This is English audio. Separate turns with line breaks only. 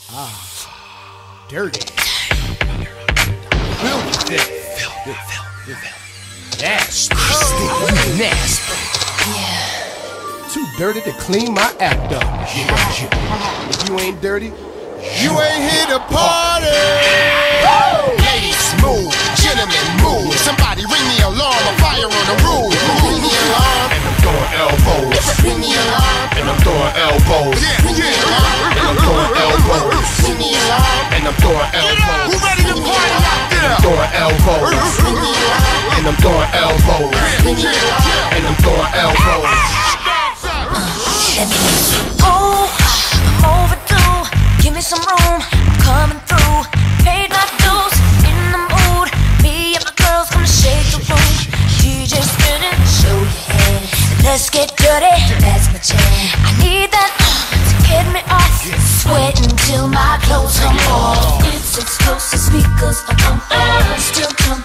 Dirrrty. Filthy. Nasty. Nasty. Yeah. Too dirty to clean my act up. If you ain't dirty,
you ain't here to party. Ladies, move. Gentlemen, move. Somebody ring the alarm. A fire on the roof. Ring the alarm.
And I'm throwing elbows.
Ring the alarm.
And I'm throwing elbows.
Ring the alarm.
And I'm throwing elbows.
Ring the alarm.
And I'm throwing elbows.
Who ready to party out there?
I'm throwing elbows.
Ring the alarm.
And I'm throwing elbows.
Ring the alarm.
And I'm throwing elbows.
Oh, I'm overdue. Give me some room, I'm coming through. Paid my dues, in the mood. Me and my girls gonna shake the room. DJ spinning, show your head. Let's get dirty, that's my jam. I need that to get me off. Sweating till my clothes come off. It's explosive speakers up on all. Still